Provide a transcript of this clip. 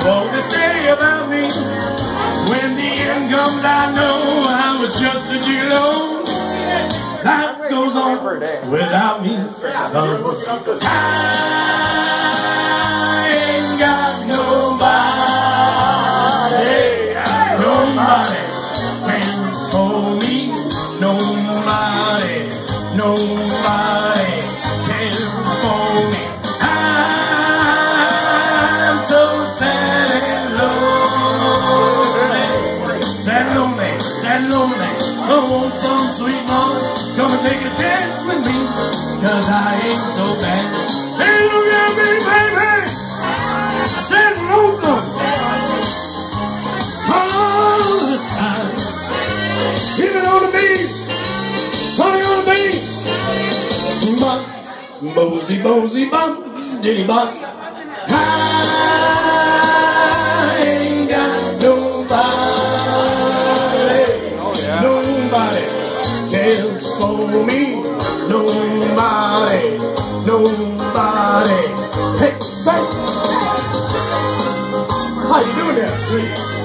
what they say about me. When the end comes, I know I was just a gigolo. Life goes on without me. I ain't got nobody. Nobody cares for me. Nobody cares for me. I'm so sad and lonely. Sad and lonely. I want some sweet mama. Come and take a chance with me, 'cause I ain't so bad. Hey, look at me, baby. Sad and lonesome all the time. Even on the beat, honey on the beat. Bop, bozy, bozy, bop, diddy bop. I ain't got nobody. Nobody cares for me. Nobody. Hey, say, how you doing there, sweet?